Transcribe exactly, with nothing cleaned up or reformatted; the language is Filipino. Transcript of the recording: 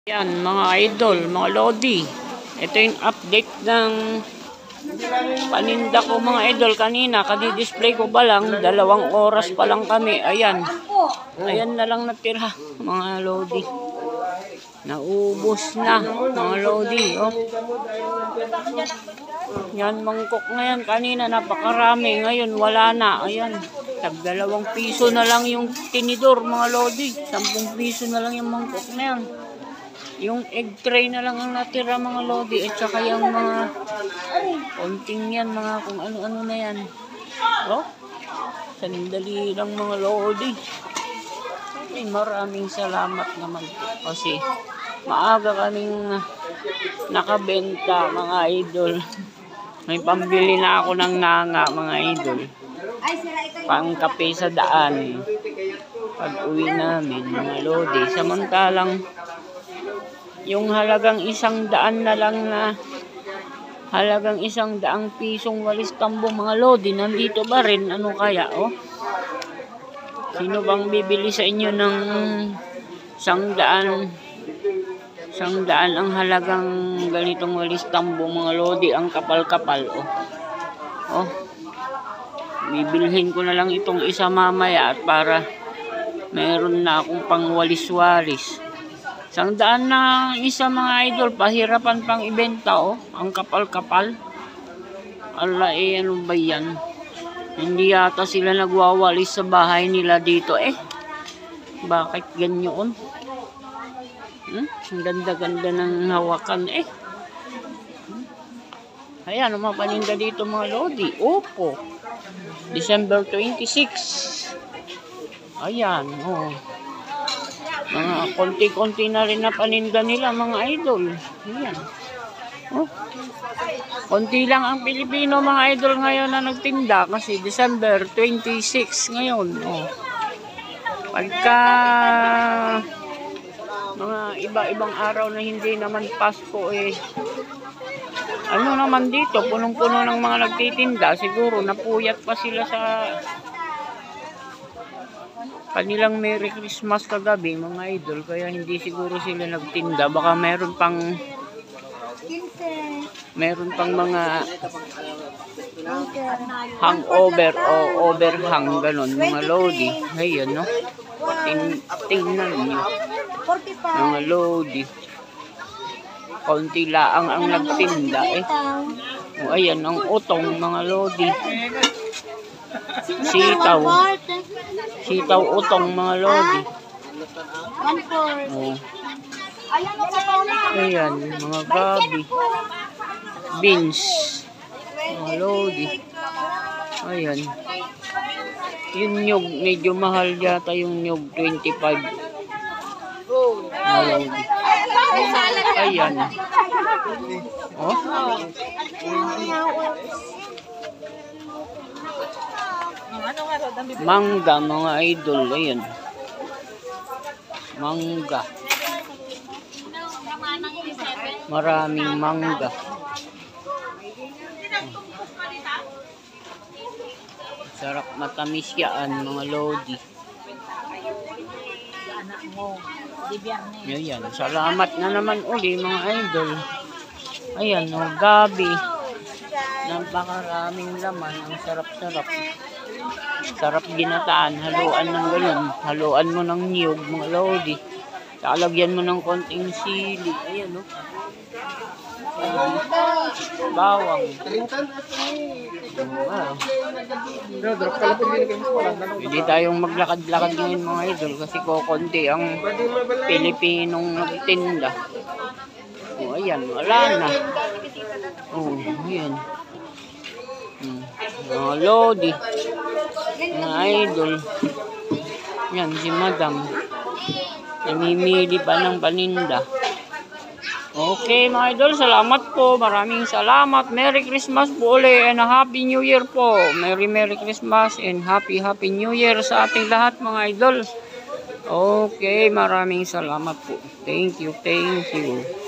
Yan mga idol, mga lodi. Ito yung update ng paninda ko mga idol kanina. Kadi-display ko ba lang, dalawang oras pa lang kami. Ayan. Ayan na lang natira mga lodi. Naubos na mga lodi. Oh. Yan mangkok na yan. Kanina napakarami. Ngayon wala na. Ayan. Tag-dalawang piso na lang yung tinidor mga lodi. Sampung piso na lang yung mangkok na yan. Yung egg tray na lang ang natira mga lodi at saka yung mga konting yan, mga kung ano-ano na yan. Oh, sandali lang mga lodi. Ay, maraming salamat naman po kasi maaga kaming nakabenta mga idol. May pambili na ako ng nanga mga idol. Pang kape sa daan. Pag uwi namin mga lodi. Samantalang yung halagang isang daan na lang na halagang isang daang pisong walis tambo mga lodi, nandito ba rin? Ano kaya, oh? Sino bang bibili sa inyo ng isang daan? Isang daan ang halagang ganitong walis tambo mga lodi, ang kapal-kapal, oh. Oh. Bibilhin ko na lang itong isa mamaya at para meron na akong pang walis-walis. Isang daan na isa mga idol, pahirapan pang ibenta, oh. Ang kapal-kapal. Ala, eh, ano ba yan? Hindi yata sila nagwawalis sa bahay nila dito, eh. Bakit ganyan? Hmm? Ang ganda-ganda ng hawakan, eh. Ayan, ang mga paninda dito mga lodi. Opo. December twenty-six. Ayan, oh. Mga konti-konti na rin na paninda nila mga idol. Ayan. Oh. Konti lang ang Pilipino mga idol ngayon na nagtinda kasi December twenty-six ngayon. Oh. Pagka mga iba-ibang araw na hindi naman Pasko eh. Ano naman dito, punong-puno ng mga nagtitinda. Siguro napuyat pa sila sa kanilang Merry Christmas kagabi mga idol, kaya hindi siguro sila nagtinda. Baka meron pang meron pang mga hangover o overhang ganon mga lodi. Ayan, no? Ting tingnan nyo mga lodi, kaunti laang ang nagtinda eh. O, ayan ang utong mga lodi, sitaw sitaw utong mga lodi. Oh. Ayan, mga gabi, beans, mga lodi. Ayan. Yung nyug, medyo mahal yata yung nyug, twenty-five. Mga lodi. Ayan. Oh. Mangga mga idol, ayan. Mangga. Maraming mangga. Sarap matamis yan mga lodi. Ayan, salamat na naman uli mga idol. Ayan, oh, gabi. Napakaraming laman, ang sarap-sarap. Sarap ginataan, haluan ng ganun. Haluan mo ng niyog mga lodi. Talagyan mo ng konting sili. Ayan, no? Ayan. Bawang. Wow. Hindi tayong maglakad-lakad ngayon mga idol kasi kukunti ang Pilipinong nagtinda. O, ayan, wala na. O, ayan. Hmm. Mga lodi, mga idol. Yan, si madam. Namimili pa ng paninda. Okay mga idol, salamat po. Maraming salamat. Merry Christmas po ulit and a Happy New Year po. Merry Merry Christmas and Happy Happy New Year sa ating lahat mga idol. Okay, maraming salamat po. Thank you, thank you.